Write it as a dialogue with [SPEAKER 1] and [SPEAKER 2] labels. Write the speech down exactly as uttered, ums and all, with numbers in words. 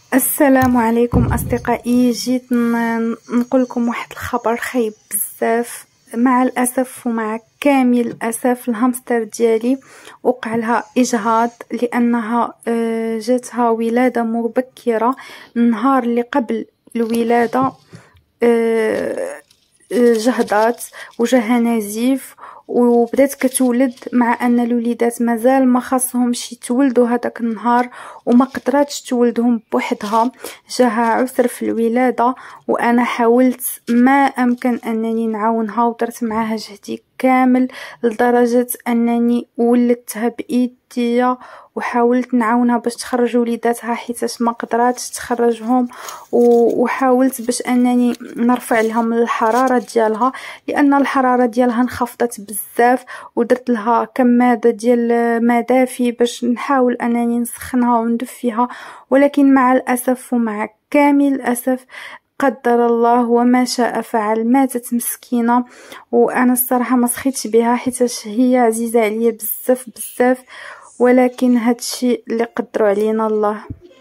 [SPEAKER 1] السلام عليكم اصدقائي. جيت نقول لكم واحد الخبر خايب بزاف. مع الاسف ومع كامل الاسف الهامستر ديالي وقع لها اجهاض لانها جاتها ولاده مبكره. النهار اللي قبل الولاده جهضات وجاها نزيف وبدات كتولد، مع ان الوليدات مازال ما خاصهمش يتولدوا هذاك النهار وما قدراتش تولدهم بوحدها. جاها عسر في الولاده وانا حاولت ما امكن انني نعاونها ودرت معاها جهدي كامل لدرجه انني ولدتها بايديا وحاولت نعاونها باش تخرج وليداتها حيتاش ما قدراتش تخرجهم، وحاولت باش انني نرفع لهم الحراره ديالها لان الحراره ديالها انخفضت بزاف، ودرت لها كماده ديال ما دافي باش نحاول انني نسخنها وندفيها. ولكن مع الاسف ومع كامل الاسف قدر الله وما شاء فعل، ماتت مسكينه. وانا الصراحه ما سخيتش بها حيتاش هي عزيزه عليا بزاف بزاف، ولكن هادشي اللي قدروا علينا الله.